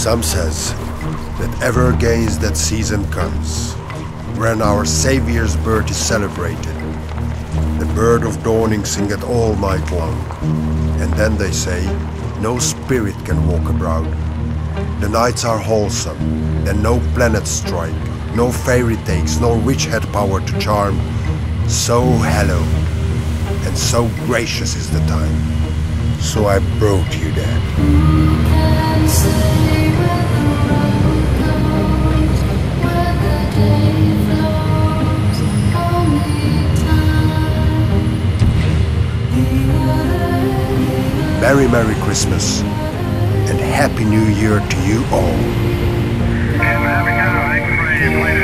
Some says that ever against that season comes, when our Saviour's birth is celebrated. The bird of dawning singeth all night long, and then they say, no spirit can walk abroad. The nights are wholesome, then no planets strike, no fairy takes, no witch had power to charm. So hallowed and so gracious is the time. So I brought you that. Merry, Merry Christmas and Happy New Year to you all. And there we go. Thanks for you.